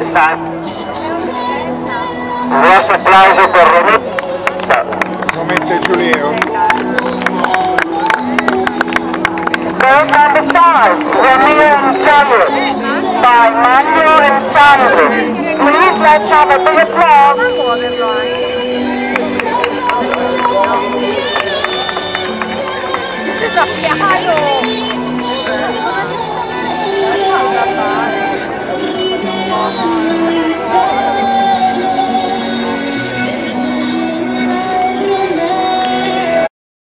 Un grosso applauso per Romeo. Mette Giulio. Goes number 5, Romeo and Juliet, by Manuel and Sandro. Please let's have a big applause. Desaffiato!